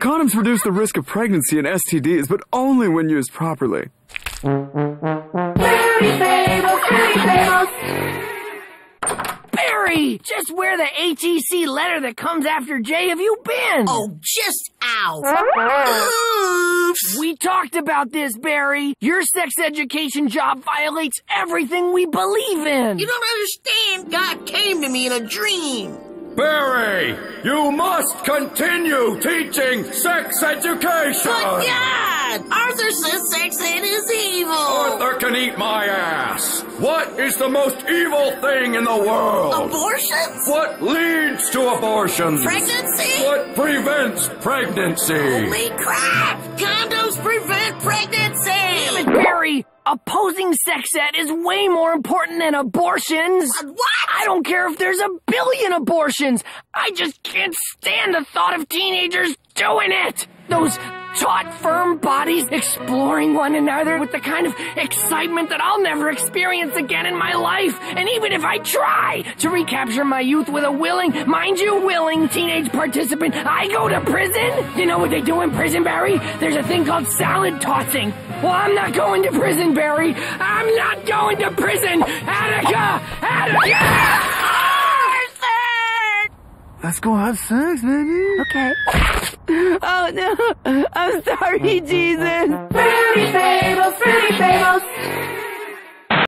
Condoms reduce the risk of pregnancy and STDs, but only when used properly. Barry! Just where the HEC letter that comes after J have you been? Oh, just out. Oops. We talked about this, Barry. Your sex education job violates everything we believe in. You don't understand. God came to me in a dream. Barry, you must continue teaching sex education! But God! Arthur says sex ed is evil! Arthur can eat my ass! What is the most evil thing in the world? Abortions? What leads to abortions? Pregnancy? What prevents pregnancy? Holy crap! Condoms prevent pregnancy! Damn it, Barry! Opposing sex ed is way more important than abortions. What? I don't care if there's 1 billion abortions. I just can't stand the thought of teenagers doing it. Those taut, firm bodies exploring one another with the kind of excitement that I'll never experience again in my life. And even if I try to recapture my youth with a willing, mind you, willing teenage participant, I go to prison? You know what they do in prison, Barry? There's a thing called salad tossing. Well, I'm not going to prison, Barry. I'm not going to prison. Attica! Attica! Let's go have sex, baby. Okay. Oh, no. I'm sorry, Jesus. Fruity Fables, Fruity Fables.